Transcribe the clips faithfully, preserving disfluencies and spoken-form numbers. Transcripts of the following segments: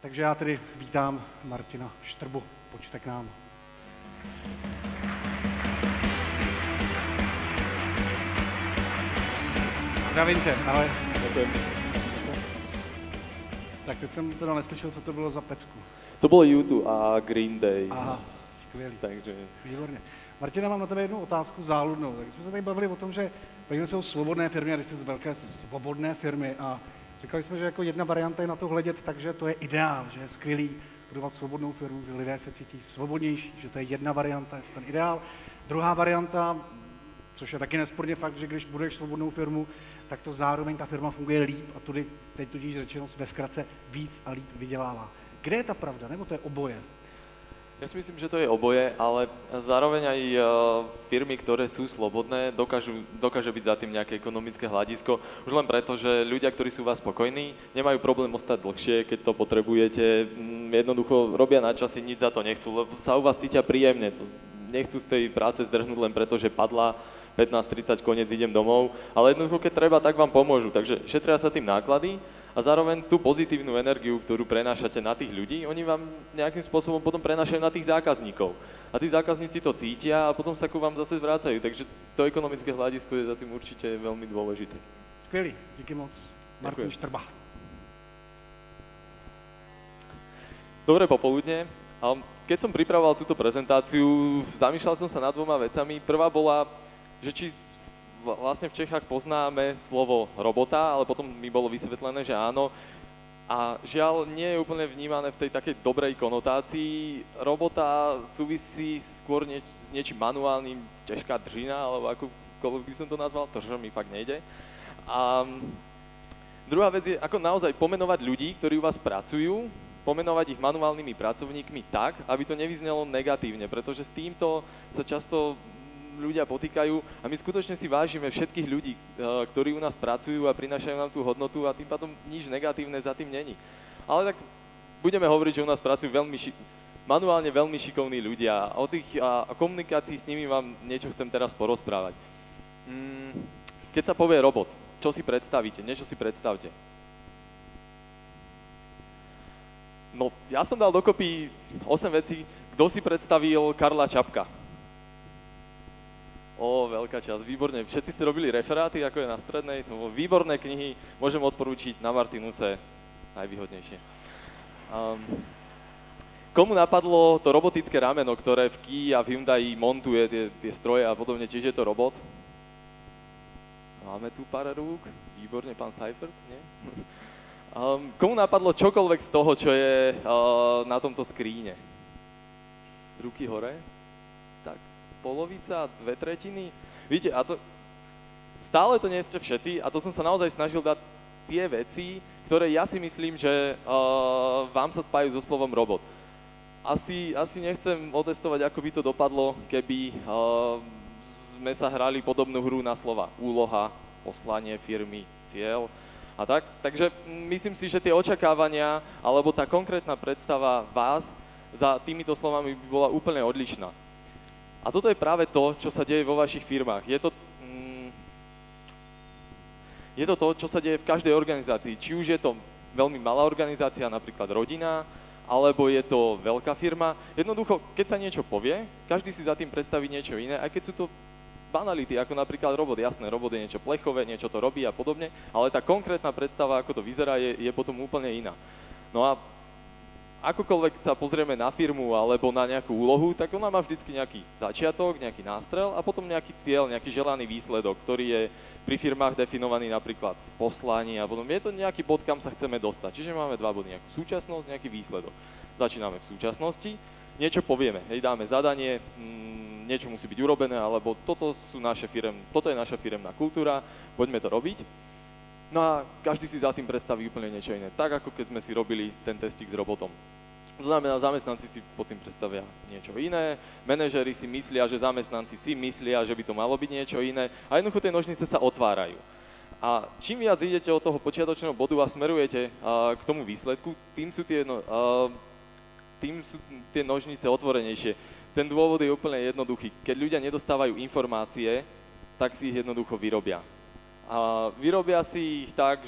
Takže já tedy vítám Martina Štrbu. Pojďte k nám. Zdravím tě, ahoj. Děkuji. Tak teď jsem teda neslyšel, co to bylo za pecku. To bylo U dva a Green Day. Aha, skvělý. Takže... Výborně. Martina, mám na tebe jednu otázku záludnou. Tak jsme se tady bavili o tom, že bavíme se o svobodné firmě, a když jsi z velké svobodné firmy a říkali jsme, že jako jedna varianta je na to hledět, takže to je ideál, že je skvělý budovat svobodnou firmu, že lidé se cítí svobodnější, že to je jedna varianta, je to ten ideál. Druhá varianta, což je taky nesporně fakt, že když budeš svobodnou firmu, tak to zároveň ta firma funguje líp a tudy, teď tudíž řečeno ve zkratce víc a líp vydělává. Kde je ta pravda, nebo to je oboje? Ja si myslím, že to je oboje, ale zároveň aj firmy, ktoré sú slobodné, dokážu, dokáže byť za tým nejaké ekonomické hľadisko. Už len preto, že ľudia, ktorí sú u vás spokojní, nemajú problém ostať dlhšie, keď to potrebujete. Jednoducho robia na časy, nič za to nechcú, lebo sa u vás cítia príjemne. Nechcú z tej práce zdrhnúť len preto, že padla pätnásť tridsať, koniec, idem domov. Ale jednoducho, keď treba, tak vám pomôžu. Takže šetria sa tým náklady a zároveň tú pozitívnu energiu, ktorú prenášate na tých ľudí, oni vám nejakým spôsobom potom prenášajú na tých zákazníkov. A tí zákazníci to cítia a potom sa ku vám zase vrácajú. Takže to ekonomické hľadisko je za tým určite veľmi dôležité. Skvělý, díky moc. Martin Štrba. Dobré popoludne. Keď som pripravoval túto prezentáciu, zamýšľal som sa nad dvoma vecami. Prvá bola, že či vlastne v Čechách poznáme slovo robota, ale potom mi bolo vysvetlené, že áno. A žiaľ, nie je úplne vnímané v tej takej dobrej konotácii. Robota súvisí skôr nieč, s niečím manuálnym, ťažká držina, alebo akokoľvek by som to nazval, to že mi fakt nejde. A druhá vec je, ako naozaj pomenovať ľudí, ktorí u vás pracujú, pomenovať ich manuálnymi pracovníkmi tak, aby to nevyznelo negatívne, pretože s týmto sa často ľudia potýkajú a my skutočne si vážime všetkých ľudí, ktorí u nás pracujú a prinášajú nám tú hodnotu a tým pádom nič negatívne za tým není. Ale tak budeme hovoriť, že u nás pracujú veľmi ši- manuálne veľmi šikovní ľudia a o tých a, a komunikácii s nimi vám niečo chcem teraz porozprávať. Mm, keď sa povie robot, čo si predstavíte? Niečo si predstavte. No, ja som dal dokopy osem vecí. Kto si predstavil Karla Čapka? Ó, veľká časť, výborne. Všetci ste robili referáty, ako je na strednej. To bolo výborné knihy, môžem odporúčiť na Martinuse, najvýhodnejšie. Um, komu napadlo to robotické rameno, ktoré v Kia a v Hyundai montuje tie, tie stroje a podobne, čiže je to robot? Máme tu pár rúk, výborne, pán Seifert, nie? Um, komu napadlo čokoľvek z toho, čo je uh, na tomto skríne? Ruky hore? Tak, polovica, dve tretiny. Víte, a to stále to nie ste všetci a to som sa naozaj snažil dať tie veci, ktoré ja si myslím, že uh, vám sa spájajú so slovom robot. Asi, asi nechcem otestovať, ako by to dopadlo, keby uh, sme sa hrali podobnú hru na slova úloha, poslanie firmy, cieľ. A tak, takže myslím si, že tie očakávania alebo tá konkrétna predstava vás za týmito slovami by bola úplne odlišná. A toto je práve to, čo sa deje vo vašich firmách. Je to, mm, je to to, čo sa deje v každej organizácii. Či už je to veľmi malá organizácia, napríklad rodina, alebo je to veľká firma. Jednoducho, keď sa niečo povie, každý si za tým predstaví niečo iné, aj keď sú to banality, ako napríklad robot. Jasné, robot je niečo plechové, niečo to robí a podobne, ale tá konkrétna predstava, ako to vyzerá, je, je potom úplne iná. No a akokoľvek sa pozrieme na firmu alebo na nejakú úlohu, tak ona má vždycky nejaký začiatok, nejaký nástrel a potom nejaký cieľ, nejaký želaný výsledok, ktorý je pri firmách definovaný napríklad v poslaní a potom je to nejaký bod, kam sa chceme dostať. Čiže máme dva body, nejakú súčasnosť, nejaký výsledok. Začíname v súčasnosti, niečo povieme, hej, dáme zadanie, mm, niečo musí byť urobené, alebo toto sú naše firem, toto je naša firemná kultúra, poďme to robiť. No a každý si za tým predstaví úplne niečo iné, tak ako keď sme si robili ten testík s robotom. To znamená, zamestnanci si pod tým predstavia niečo iné, manažéri si myslia, že zamestnanci si myslia, že by to malo byť niečo iné a jednoducho tie nožnice sa otvárajú. A čím viac idete od toho počiatočného bodu a smerujete uh, k tomu výsledku, tým sú tie, no, uh, tým sú tie nožnice otvorenejšie. Ten dôvod je úplne jednoduchý. Keď ľudia nedostávajú informácie, tak si ich jednoducho vyrobia. A vyrobia si ich tak, že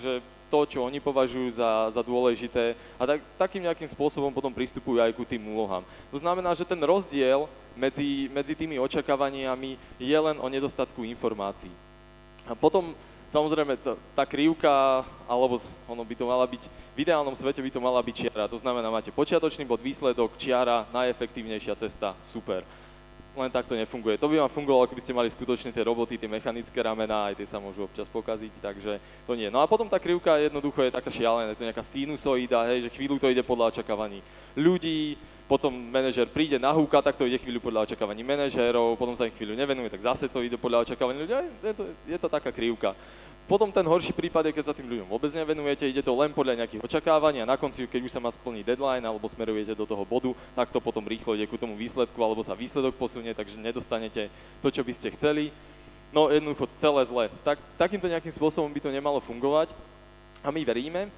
to, čo oni považujú za, za dôležité a tak, takým nejakým spôsobom potom pristupujú aj ku tým úlohám. To znamená, že ten rozdiel medzi, medzi tými očakávaniami je len o nedostatku informácií. A potom, samozrejme, to, tá krivka, alebo ono by to mala byť, v ideálnom svete by to mala byť čiara. To znamená, máte počiatočný bod, výsledok, čiara, najefektívnejšia cesta, super. Len tak to nefunguje. To by vám fungovalo, keby ste mali skutočne tie roboty, tie mechanické ramená, aj tie sa môžu občas pokaziť, takže to nie. No a potom tá krivka jednoducho je taká šialená, je to nejaká sinusoida, hej, že chvíľu to ide podľa očakávaní ľudí, potom manažér príde, nahúka, tak to ide chvíľu podľa očakávaní manažérov, potom sa im chvíľu nevenuje, tak zase to ide podľa očakávaní ľudí, je to, je to taká krivka. Potom ten horší prípad je, keď sa tým ľuďom vôbec nevenujete, ide to len podľa nejakých očakávaní a na konci, keď už sa má splniť deadline alebo smerujete do toho bodu, tak to potom rýchlo ide ku tomu výsledku alebo sa výsledok posunie, takže nedostanete to, čo by ste chceli. No jednoducho celé zle. Tak, takýmto nejakým spôsobom by to nemalo fungovať a my veríme,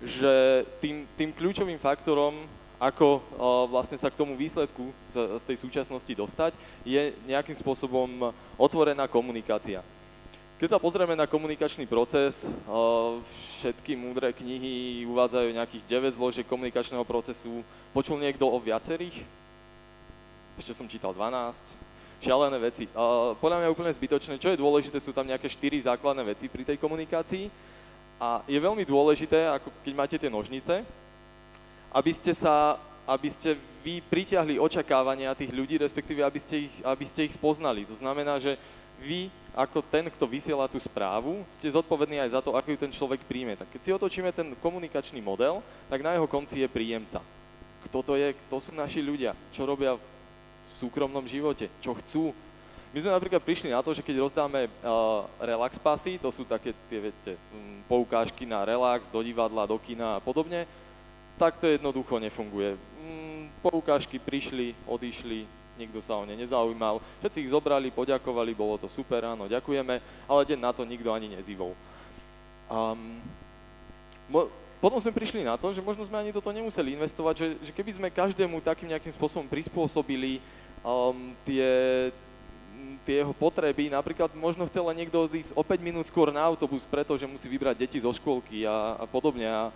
že tým, tým kľúčovým faktorom, ako uh, vlastne sa k tomu výsledku z, z tej súčasnosti dostať, je nejakým spôsobom otvorená komunikácia. Keď sa pozrieme na komunikačný proces, všetky múdre knihy uvádzajú nejakých deväť zložiek komunikačného procesu. Počul niekto o viacerých? Ešte som čítal dvanásť. Šialené veci. Podľa mňa je úplne zbytočné. Čo je dôležité, sú tam nejaké štyri základné veci pri tej komunikácii. A je veľmi dôležité, ako keď máte tie nožnice, aby ste sa, aby ste vy pritiahli očakávania tých ľudí, respektíve aby ste ich, aby ste ich spoznali. To znamená, že vy, ako ten, kto vysiela tú správu, ste zodpovední aj za to, ako ju ten človek príjme. Tak keď si otočíme ten komunikačný model, tak na jeho konci je príjemca. Kto to je? Kto sú naši ľudia? Čo robia v súkromnom živote? Čo chcú? My sme napríklad prišli na to, že keď rozdáme uh, relax pasy, to sú také tie, viete, poukážky na relax, do divadla, do kina a podobne, tak to jednoducho nefunguje. Mm, poukážky prišli, odišli, nikto sa o ne nezaujímal, všetci ich zobrali, poďakovali, bolo to super, áno, ďakujeme, ale deň na to nikto ani nezývol. Um, mo, potom sme prišli na to, že možno sme ani do toho nemuseli investovať, že, že keby sme každému takým nejakým spôsobom prispôsobili um, tie, tie jeho potreby, napríklad možno chcel niekto ísť o päť minút skôr na autobus, pretože musí vybrať deti zo škôlky a, a podobne. A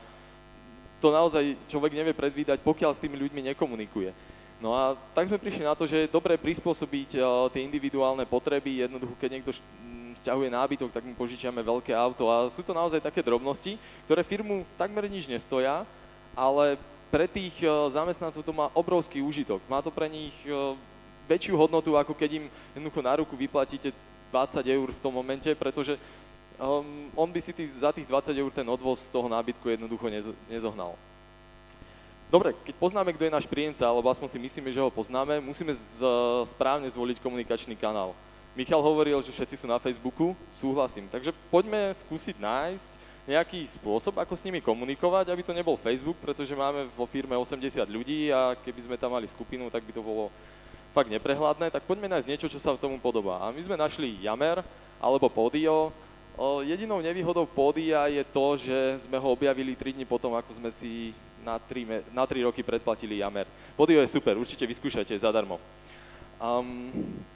to naozaj človek nevie predvídať, pokiaľ s tými ľuďmi nekomunikuje. No a tak sme prišli na to, že je dobré prispôsobiť uh, tie individuálne potreby. Jednoducho, keď niekto sťahuje nábytok, tak mu požičiame veľké auto. A sú to naozaj také drobnosti, ktoré firmu takmer nič nestoja, ale pre tých uh, zamestnancov to má obrovský úžitok. Má to pre nich uh, väčšiu hodnotu, ako keď im jednoducho na ruku vyplatíte dvadsať eur v tom momente, pretože um, on by si tý, za tých dvadsať eur ten odvoz z toho nábytku jednoducho nezo, nezohnal. Dobre, keď poznáme, kto je náš príjemca, alebo aspoň si myslíme, že ho poznáme, musíme z, správne zvoliť komunikačný kanál. Michal hovoril, že všetci sú na Facebooku, súhlasím. Takže poďme skúsiť nájsť nejaký spôsob, ako s nimi komunikovať, aby to nebol Facebook, pretože máme vo firme osemdesiat ľudí a keby sme tam mali skupinu, tak by to bolo fakt neprehľadné. Tak poďme nájsť niečo, čo sa tomu podobá. A my sme našli Yammer alebo Podio. Jedinou nevýhodou Podia je to, že sme ho objavili tri dni potom, ako sme si na tri, na tri roky predplatili Yammer. Podio je super, určite vyskúšajte, zadarmo. Um,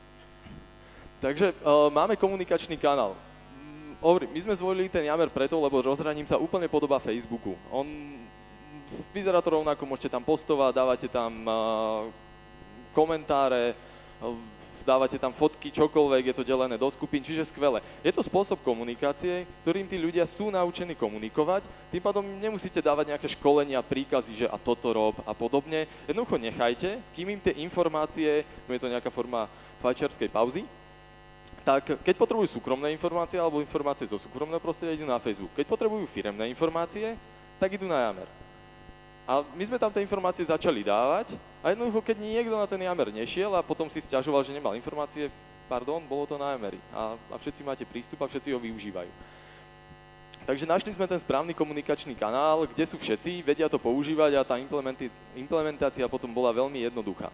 takže uh, máme komunikačný kanál. Um, my sme zvolili ten Yammer preto, lebo rozhraním sa úplne podobá Facebooku. On vyzerá to rovnako, môžete tam postovať, dávate tam uh, komentáre, uh, dávate tam fotky, čokoľvek, je to delené do skupín, čiže skvelé. Je to spôsob komunikácie, ktorým tí ľudia sú naučení komunikovať, tým pádom nemusíte dávať nejaké školenia, príkazy, že a toto rob a podobne. Jednoducho nechajte, kým im tie informácie, je to nejaká forma fajčiarskej pauzy, tak keď potrebujú súkromné informácie alebo informácie zo súkromného prostredia, idú na Facebook. Keď potrebujú firemné informácie, tak idú na Yammer. A my sme tam tie informácie začali dávať a jednoducho, keď niekto na ten Yammer nešiel a potom si sťažoval, že nemal informácie, pardon, bolo to na Yammeri a, a všetci máte prístup a všetci ho využívajú. Takže našli sme ten správny komunikačný kanál, kde sú všetci, vedia to používať a tá implementácia potom bola veľmi jednoduchá.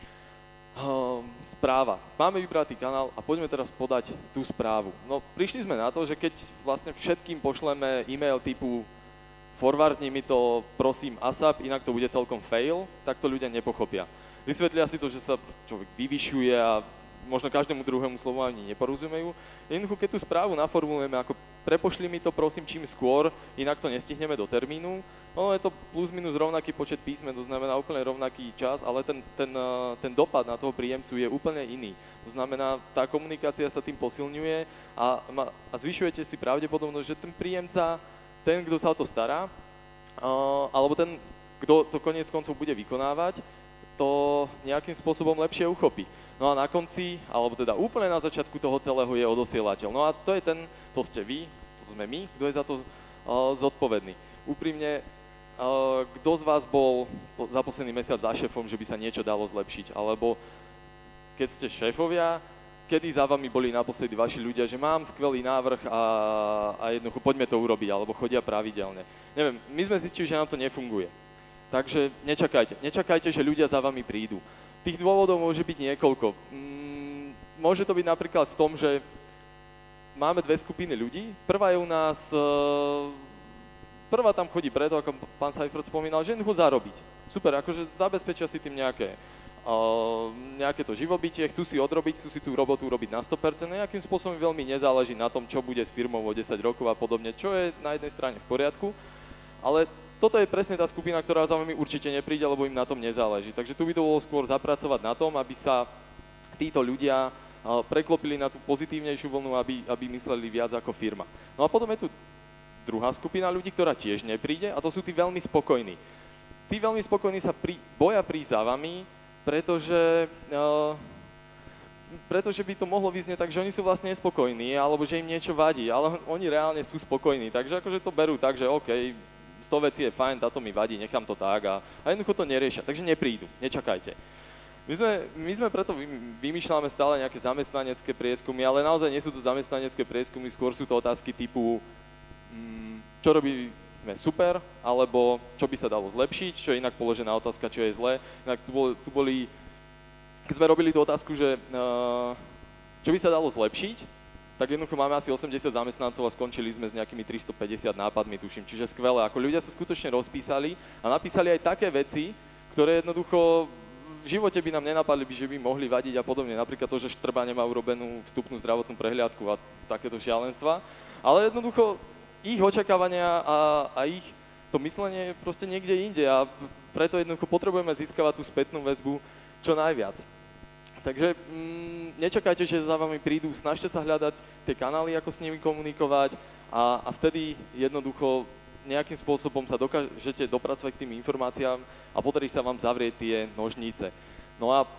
Um, správa. Máme vybratý kanál a poďme teraz podať tú správu. No, prišli sme na to, že keď vlastne všetkým pošleme e-mail typu forwardni mi to, prosím, ASAP, inak to bude celkom fail, tak to ľudia nepochopia. Vysvetlia si to, že sa človek vyvyšuje a možno každému druhému slovu ani neporozumejú. Jednoducho, keď tú správu naformulujeme ako prepošli mi to prosím čím skôr, inak to nestihneme do termínu, ono je to plus minus rovnaký počet písmen, to znamená úplne rovnaký čas, ale ten, ten, ten dopad na toho príjemcu je úplne iný. To znamená, tá komunikácia sa tým posilňuje a, a zvyšujete si pravdepodobnosť, že ten príjemca, ten, kto sa o to stará, alebo ten, kto to koniec koncov bude vykonávať, to nejakým spôsobom lepšie uchopí. No a na konci, alebo teda úplne na začiatku toho celého je odosielateľ. No a to je ten, to ste vy, to sme my, kto je za to uh, zodpovedný. Úprimne, uh, kto z vás bol za posledný mesiac za šéfom, že by sa niečo dalo zlepšiť? Alebo keď ste šéfovia, kedy za vami boli naposledy vaši ľudia, že mám skvelý návrh a, a jednoducho poďme to urobiť, alebo chodia pravidelne. Neviem, my sme zistili, že nám to nefunguje. Takže nečakajte. Nečakajte, že ľudia za vami prídu. Tých dôvodov môže byť niekoľko. Mm, môže to byť napríklad v tom, že máme dve skupiny ľudí. Prvá je u nás, prvá tam chodí preto, ako pán Seifert spomínal, že jednoducho zarobiť. Super, akože zabezpečia si tým nejaké, uh, nejaké to živobytie, chcú si odrobiť, chcú si tú robotu urobiť na sto percent. Nejakým spôsobom veľmi nezáleží na tom, čo bude s firmou o desať rokov a podobne, čo je na jednej strane v poriadku, ale toto je presne tá skupina, ktorá za vami určite nepríde, lebo im na tom nezáleží. Takže tu by to bolo skôr zapracovať na tom, aby sa títo ľudia preklopili na tú pozitívnejšiu vlnu, aby, aby mysleli viac ako firma. No a potom je tu druhá skupina ľudí, ktorá tiež nepríde, a to sú tí veľmi spokojní. Tí veľmi spokojní sa pri, boja prísť za vami, pretože, uh, pretože by to mohlo vyznieť tak, že oni sú vlastne nespokojní, alebo že im niečo vadí, ale oni reálne sú spokojní. Takže akože to berú tak, že OK, sto vecí je fajn, táto mi vadí, nechám to tak a, a jednoducho to neriešia, takže neprídu, nečakajte. My sme, my sme preto vymýšľame stále nejaké zamestnanecké prieskumy, ale naozaj nie sú to zamestnanecké prieskumy, skôr sú to otázky typu, mm, čo robíme super, alebo čo by sa dalo zlepšiť, čo je inak položená otázka, čo je zlé. Inak tu boli, tu boli keď sme robili tú otázku, že uh, čo by sa dalo zlepšiť, tak jednoducho máme asi osemdesiat zamestnancov a skončili sme s nejakými tristopäťdesiat nápadmi, tuším. Čiže skvelé, ako ľudia sa skutočne rozpísali a napísali aj také veci, ktoré jednoducho v živote by nám nenapadli, že by mohli vadiť a podobne. Napríklad to, že Štrba nemá urobenú vstupnú zdravotnú prehliadku a takéto šialenstva. Ale jednoducho ich očakávania a, a ich to myslenie je proste niekde inde a preto jednoducho potrebujeme získavať tú spätnú väzbu čo najviac. Takže mm, nečakajte, že za vami prídu, snažte sa hľadať tie kanály, ako s nimi komunikovať a, a vtedy jednoducho nejakým spôsobom sa dokážete dopracovať k tým informáciám a podarí sa vám zavrieť tie nožnice. No a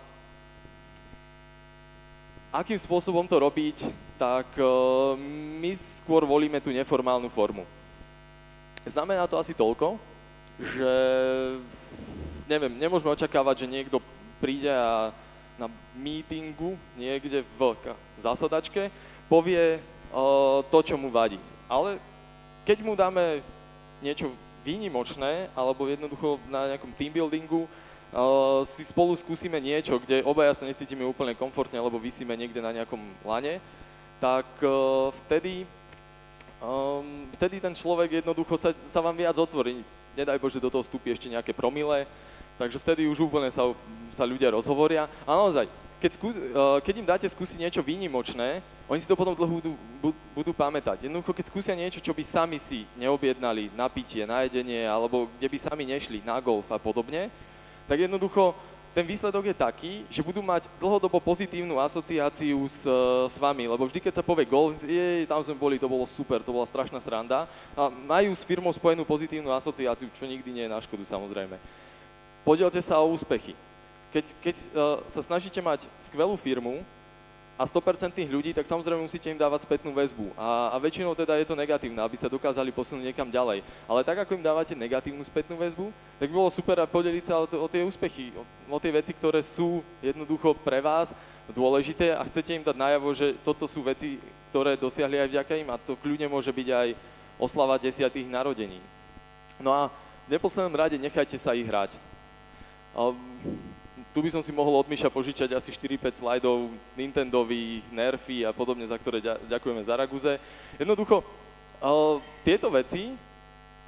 akým spôsobom to robiť, tak uh, my skôr volíme tú neformálnu formu. Znamená to asi toľko, že neviem, nemôžeme očakávať, že niekto príde a na meetingu niekde v zasadačke povie uh, to, čo mu vadí. Ale keď mu dáme niečo výnimočné, alebo jednoducho na nejakom team buildingu uh, si spolu skúsime niečo, kde obaja sa necítime úplne komfortne, alebo visíme niekde na nejakom lane, tak uh, vtedy, um, vtedy ten človek jednoducho sa, sa vám viac otvorí. Nedaj Bože, do toho vstúpi ešte nejaké promile, takže vtedy už úplne sa, sa ľudia rozhovoria. A naozaj, keď, skús, keď im dáte skúsiť niečo výnimočné, oni si to potom dlho budú, budú pamätať. Jednoducho, keď skúsia niečo, čo by sami si neobjednali na pitie, na jedenie, alebo kde by sami nešli na golf a podobne, tak jednoducho ten výsledok je taký, že budú mať dlhodobo pozitívnu asociáciu s, s vami, lebo vždy, keď sa povie golf, jej, tam sme boli, to bolo super, to bola strašná sranda, a majú s firmou spojenú pozitívnu asociáciu, čo nikdy nie je na škodu, samozrejme. Podielte sa o úspechy. Keď, keď uh, sa snažíte mať skvelú firmu a sto percent ľudí, tak samozrejme musíte im dávať spätnú väzbu. A, a väčšinou teda je to negatívne, aby sa dokázali posunúť niekam ďalej. Ale tak, ako im dávate negatívnu spätnú väzbu, tak by bolo super podeliť sa o, to, o tie úspechy, o, o tie veci, ktoré sú jednoducho pre vás dôležité a chcete im dať najavo, že toto sú veci, ktoré dosiahli aj vďaka im a to kľudne môže byť aj oslava desiatých narodení. No a v neposlednom rade nechajte sa ich hrať. Um, tu by som si mohol od Miša požičať asi štyri päť slajdov Nintendových, Nerfy a podobne, za ktoré ďakujeme Zaraguze. Jednoducho, uh, tieto veci,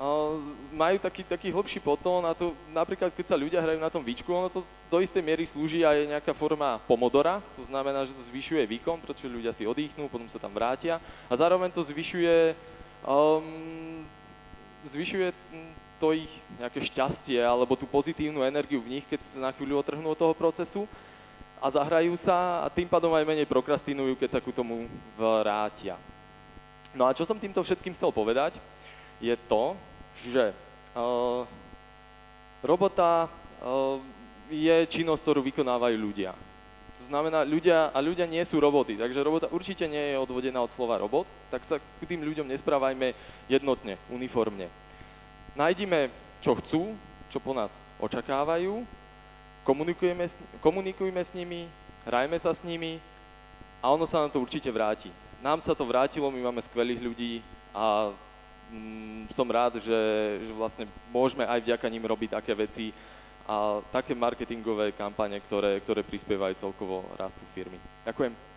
majú taký, taký hlbší potón a to napríklad, keď sa ľudia hrajú na tom výčku, ono to do istej miery slúži aj nejaká forma pomodora, to znamená, že to zvyšuje výkon, pretože ľudia si oddychnú, potom sa tam vrátia a zároveň to zvyšuje, um, zvyšuje to ich nejaké šťastie alebo tú pozitívnu energiu v nich, keď sa na chvíľu otrhnú od toho procesu a zahrajú sa a tým pádom aj menej prokrastinujú, keď sa ku tomu vrátia. No a čo som týmto všetkým chcel povedať, je to, že uh, robota uh, je činnosť, ktorú vykonávajú ľudia. To znamená, ľudia, a ľudia nie sú roboty, takže robota určite nie je odvodená od slova robot, tak sa k tým ľuďom nesprávajme jednotne, uniformne. Nájdime, čo chcú, čo po nás očakávajú, komunikujeme, komunikujme s nimi, hrajme sa s nimi a ono sa nám to určite vráti. Nám sa to vrátilo, my máme skvelých ľudí a som rád, že, že vlastne môžeme aj vďaka nim robiť také veci a také marketingové kampane, ktoré, ktoré prispievajú celkovo rastu firmy. Ďakujem.